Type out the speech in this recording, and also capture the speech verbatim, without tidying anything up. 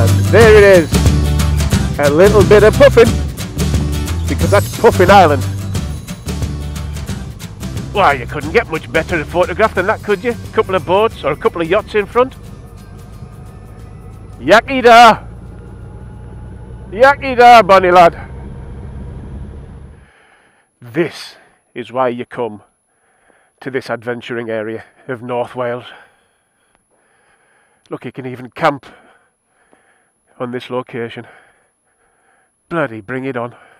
And there it is, a little bit of Puffin, because that's Puffin Island. Why, you couldn't get much better a photograph than that, could you? A couple of boats or a couple of yachts in front. Yaki da! Yaki da, bonny lad! This is why you come to this adventuring area of North Wales. Look, you can even camp on this location. Bloody bring it on.